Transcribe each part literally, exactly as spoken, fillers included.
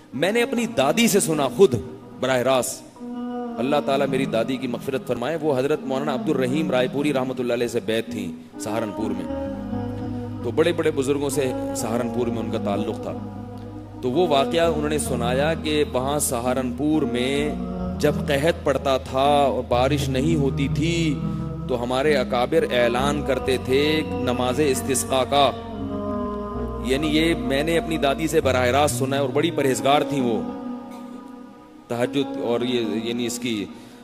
میں نے اپنی دادی سے سنا خود براہ راست, اللہ تعالیٰ میری دادی کی مغفرت فرمائے, وہ حضرت مولانا عبد الرحیم رائے پوری رحمۃ اللہ علیہ سے بیعت تھیں سہارنپور میں, تو بڑے بڑے بزرگوں سے سہارنپور میں ان کا تعلق تھا. تو وہ واقعہ انہوں نے سنایا کہ وہاں سہارنپور میں جب قحط پڑتا تھا اور بارش نہیں ہوتی تھی تو ہمارے اکابر اعلان کرتے تھے نماز استسقاء کا. یعنی یہ میں نے اپنی دادی سے براہ راست سنا ہے, اور بڑی پرہیزگار تھیں وہ, تہجد اور یہ یعنی اس کی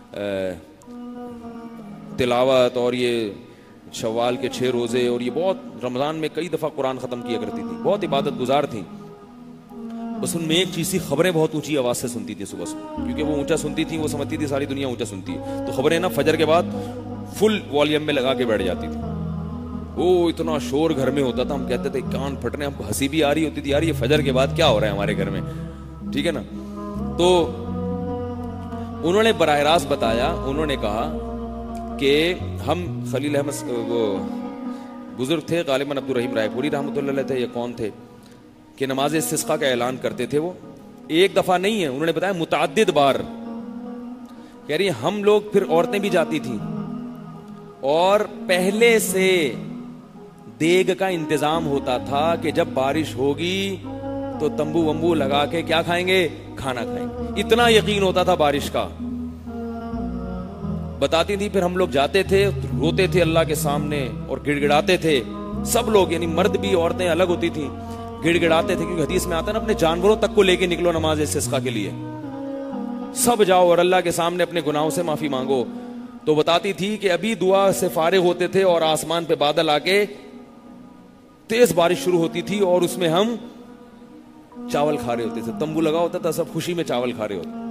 تلاوت اور یہ شوال کے چھ روزے, اور یہ بہت رمضان میں کئی دفعہ قرآن ختم کیا کرتی تھی, بہت عبادت گزار تھیں. بس ان میں ایک چیز تھی, خبریں بہت اونچی آواز سے سنتی تھی صبح صبح, کیونکہ وہ اونچا سنتی تھی, وہ سمجھتی تھی ساری دنیا اونچا سنتی ہے, تو خبریں نا فجر کے بعد فل والیوم میں لگا کے بیٹھ جاتی تھی. وہ اتنا شور گھر میں ہوتا تھا, ہم کہتے تھے کان پھٹنے, ہم کو ہنسی بھی آ رہی ہوتی تھی یار یہ فجر کے بعد کیا ہو رہا ہے ہمارے گھر میں, ٹھیک ہے نا. تو انہوں نے براہ راست بتایا, انہوں نے کہا کہ ہم خلیل احمد وہ بزرگ تھے غالباً عبد الرحیم رائے پوری رحمۃ اللہ علیہ تھے یا کون تھے, کہ نماز استسقاء کا اعلان کرتے تھے. وہ ایک دفعہ نہیں ہے, انہوں نے بتایا متعدد بار. کہہ رہی ہم لوگ پھر عورتیں بھی جاتی تھیں اور پہلے سے دیگ کا انتظام ہوتا تھا کہ جب بارش ہوگی تو تمبو ومبو لگا کے کیا کھائیں گے, کھانا کھائیں گے. اتنا یقین ہوتا تھا بارش کا. بتاتی تھی پھر ہم لوگ جاتے تھے, روتے تھے اللہ کے سامنے اور گڑ گڑاتے تھے سب لوگ, یعنی مرد بھی عورتیں الگ ہوتی تھیں, گڑ گڑاتے تھے, کیونکہ حدیث میں آتا ہے نا اپنے جانوروں تک کو لے کے نکلو نماز استسقاء کے لیے, سب جاؤ اور اللہ کے سامنے اپنے گناہوں سے معافی مانگو. تو بتاتی تھی کہ ابھی دعا سے فارغ ہوتے تھے اور آسمان پہ بادل آ کے تیز بارش شروع ہوتی تھی, اور اس میں ہم چاول کھا رہے ہوتے تھے, تمبو لگا ہوتا تھا, سب خوشی میں چاول کھا رہے ہوتے.